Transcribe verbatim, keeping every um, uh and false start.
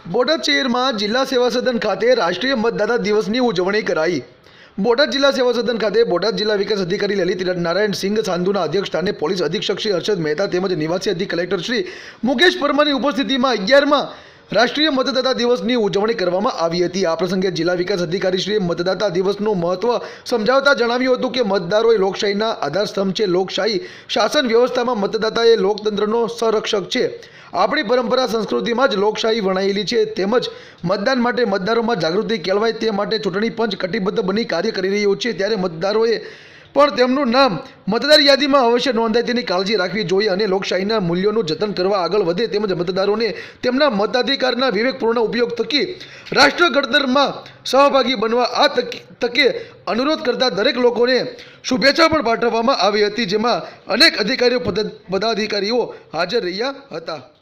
બોટાદ શહેરમાં જિલ્લા સેવા સદન ખાતે રાષ્ટ્રીય મતદાતા દિવસની ઉજવણી કરાઈ। બોટાદ જિલ્લા સેવા સદન ખાતે બોટાદ જિલ્લા વિકાસ અધિકારી લલિત નારાયણ સિંઘ સાંધુના અધ્યક્ષસ્થાને પોલીસ અધિક્ષક શ્રી હર્ષદ મહેતા તેમજ નિવાસી અધિક કલેક્ટર શ્રી મુકેશ પરમારની ઉપસ્થિતિમાં અગિયારમાં રાષ્ટ્રીય મતદાતા દિવસની ઉજવણી કરવામાં આવી હતી। આ પ્રસંગે જિલ્લા વિકાસ અધિકારી શ્રી મતદાતા દિવસનું મહત્વ સમજાવતા જણાવ્યું હતું કે મતદારો એ લોકશાહીના આધારસ્તંભ છે। લોકશાહી શાસન વ્યવસ્થામાં મતદાતા એ લોકતંત્રનો સંરક્ષક છે। આપણી પરંપરા સંસ્કૃતિમાં જ લોકશાહી વણાયેલી છે। તેમજ મતદાન માટે મતદારોમાં જાગૃતિ કેળવાય તે માટે ચૂંટણી પંચ કટિબદ્ધ બની કાર્ય કરી રહ્યું છે। ત્યારે મતદારોએ પણ તેમનું નામ મતદાર યાદીમાં અવશ્ય નોંધાય તેની કાળજી રાખવી જોઈએ અને લોકશાહીના મૂલ્યોનું જતન કરવા આગળ વધે તેમજ મતદારોને તેમના મતાધિકારના વિવેકપૂર્ણ ઉપયોગ થકી રાષ્ટ્ર ઘડતરમાં સહભાગી બનવા આ તકે અનુરોધ કરતા દરેક લોકોને શુભેચ્છા પણ પાઠવવામાં આવી હતી, જેમાં અનેક અધિકારીઓ પદાધિકારીઓ હાજર રહ્યા હતા।